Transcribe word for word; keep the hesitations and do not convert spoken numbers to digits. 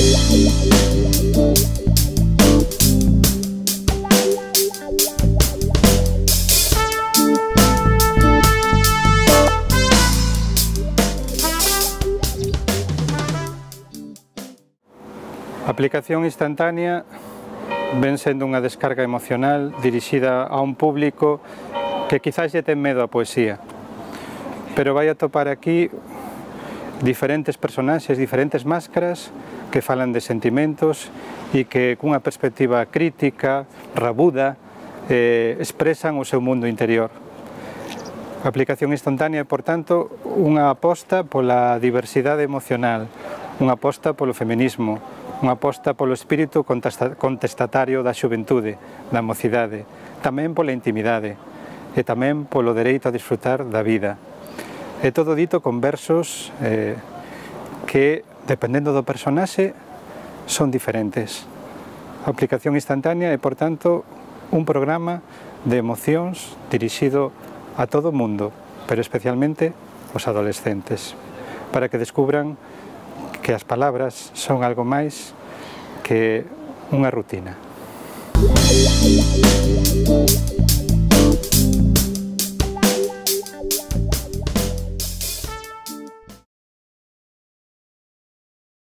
A aplicación instantánea ven sendo unha descarga emocional dirixida a un público que quizás lle ten medo á poesía, pero vai atopar aquí diferentes personaxes, diferentes máscaras que falan de sentimentos e que cunha perspectiva crítica, rabuda, eh, expresan o seu mundo interior. A aplicación instantánea é, por tanto, unha aposta pola diversidade emocional, unha aposta polo feminismo, unha aposta polo espírito contestatario da xuventude, da mocidade, tamén pola intimidade e tamén polo dereito a disfrutar da vida. E todo dito con versos eh, que, dependendo do personaxe, son diferentes. A aplicación instantánea é, por tanto, un programa de emocións dirixido a todo o mundo, pero especialmente aos adolescentes, para que descubran que as palabras son algo máis que unha rutina.